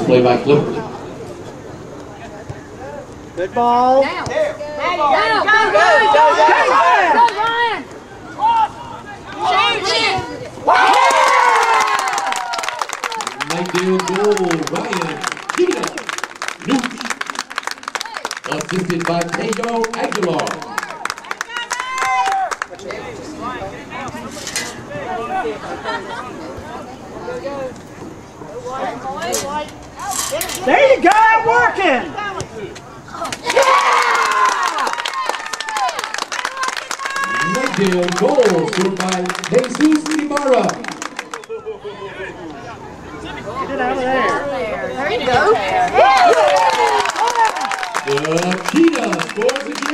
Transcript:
play by Clifford. Good ball. Now. There. Go, Ryan. Knightdale goal, Ryan Gina Nooch. Assisted by Teo Aguilar. There you go, working. Knightdale goal scored by Jesus Ibarra. Get it out of there. There you go. The Cheetah scores again.